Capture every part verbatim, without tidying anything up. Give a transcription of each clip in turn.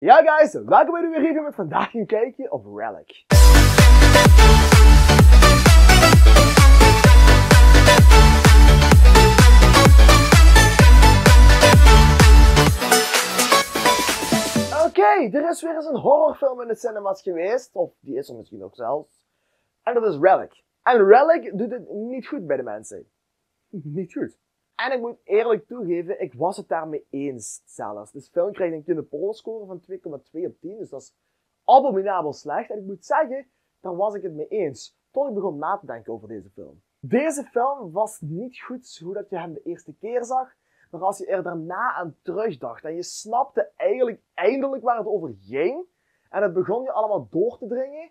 Ja guys, welkom bij de weer review met vandaag een kijkje op Relic. Oké, okay, er is weer eens een horrorfilm in de cinemas geweest, of die is er misschien ook zelfs. En dat is Relic. En Relic doet het niet goed bij de mensen. Niet goed. En ik moet eerlijk toegeven, ik was het daarmee eens zelfs. Dus de film krijgt een Kinepolis-score van twee komma twee op tien, dus dat is abominabel slecht. En ik moet zeggen, daar was ik het mee eens. Tot ik begon na te denken over deze film. Deze film was niet goed hoe dat je hem de eerste keer zag, maar als je er daarna aan terugdacht en je snapte eigenlijk eindelijk waar het over ging, en het begon je allemaal door te dringen,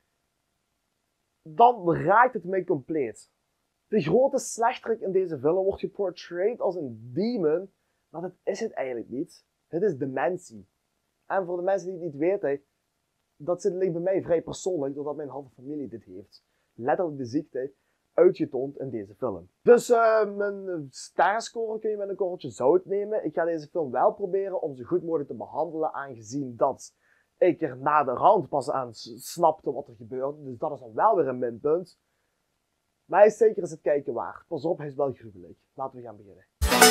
dan raakt het mij compleet. De grote slechterik in deze film wordt geportrayed als een demon, maar dat is het eigenlijk niet. Het is dementie. En voor de mensen die het niet weten, dat zit bij mij vrij persoonlijk, doordat mijn halve familie dit heeft. Letterlijk de ziekte uitgetoond in deze film. Dus uh, mijn sterrenscore kun je met een korreltje zout nemen. Ik ga deze film wel proberen om zo goed mogelijk te behandelen, aangezien dat ik er na de rand pas aan snapte wat er gebeurde. Dus dat is dan wel weer een minpunt. Maar hij is zeker eens het kijken waard. Pas op, hij is wel gruwelijk. Laten we gaan beginnen.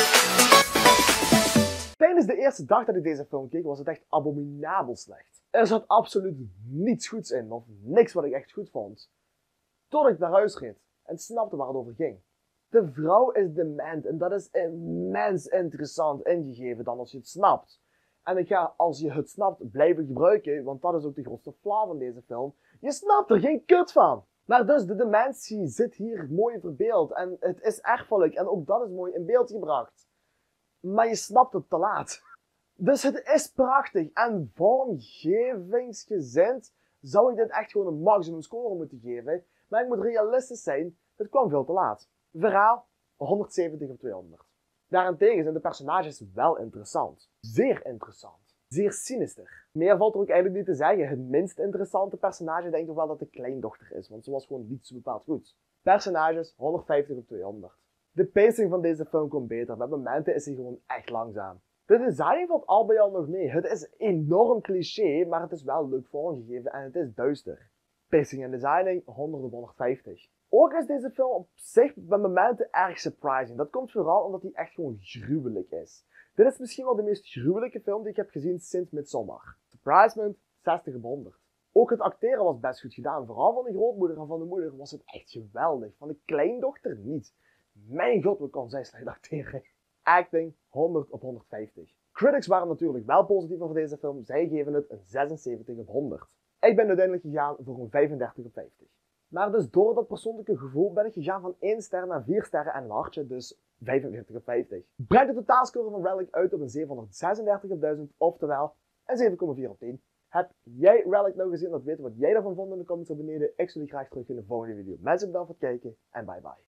Tijdens de eerste dag dat ik deze film keek, was het echt abominabel slecht. Er zat absoluut niets goeds in, of niks wat ik echt goed vond. Tot ik naar huis reed en snapte waar het over ging. De vrouw is dement en dat is immens interessant ingegeven dan als je het snapt. En ik ga, als je het snapt, blijven gebruiken, want dat is ook de grootste flaw van deze film. Je snapt er geen kut van. Maar dus de dementie zit hier mooi verbeeld en het is erfelijk en ook dat is mooi in beeld gebracht. Maar je snapt het te laat. Dus het is prachtig en vormgevingsgezind zou ik dit echt gewoon een maximum score moeten geven. Maar ik moet realistisch zijn, het kwam veel te laat. Verhaal honderdzeventig op tweehonderd. Daarentegen zijn de personages wel interessant. Zeer interessant. Zeer sinister. Meer valt er ook eigenlijk niet te zeggen. Het minst interessante personage denk ik wel dat de kleindochter is, want ze was gewoon niet zo bepaald goed. Personages honderdvijftig op tweehonderd. De pacing van deze film komt beter. Met momenten is hij gewoon echt langzaam. De design valt al bij al nog mee. Het is enorm cliché, maar het is wel leuk vormgegeven en het is duister. Pacing en designing honderd op honderdvijftig. Ook is deze film op zich bij momenten erg surprising. Dat komt vooral omdat hij echt gewoon gruwelijk is. Dit is misschien wel de meest gruwelijke film die ik heb gezien sinds Midsommar. Surprisement zestig op honderd. Ook het acteren was best goed gedaan. Vooral van de grootmoeder en van de moeder was het echt geweldig. Van de kleindochter niet. Mijn god, wat kon zij slecht acteren. Acting honderd op honderdvijftig. Critics waren natuurlijk wel positief over deze film. Zij geven het een zesenzeventig op honderd. Ik ben uiteindelijk gegaan voor een vijfendertig op vijftig. Maar dus door dat persoonlijke gevoel ben ik gegaan van één ster naar vier sterren en een hartje, dus vijfenveertig op vijftig. Brengt de totaalscore van Relic uit op een zevenhonderdzesendertig op duizend, oftewel een zeven komma vier op tien. Heb jij Relic nou gezien? Laat weten wat jij daarvan vond in de comments beneden. Ik zie jullie graag terug in de volgende video. Mensen bedankt voor het kijken en bye bye.